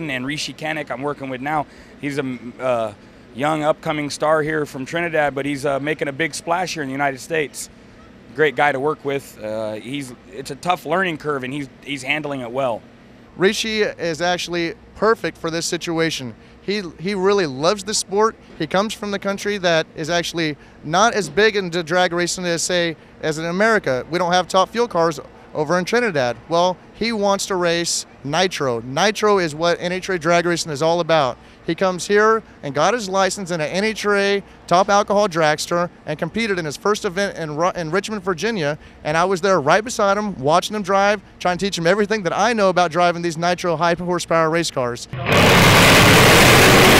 Jordan, and Rishi Kanick I'm working with now. He's a young upcoming star here from Trinidad, but he's making a big splash here in the United States. Great guy to work with. It's a tough learning curve, and he's handling it well. Rishi is actually perfect for this situation. He really loves the sport. He comes from the country that is actually not as big into drag racing as in America. We don't have top fuel cars over in Trinidad. Well, he wants to race nitro. Nitro is what NHRA drag racing is all about. He comes here and got his license in an NHRA top alcohol dragster and competed in his first event in Richmond, Virginia. And I was there right beside him, watching him drive, trying to teach him everything that I know about driving these nitro high horsepower race cars.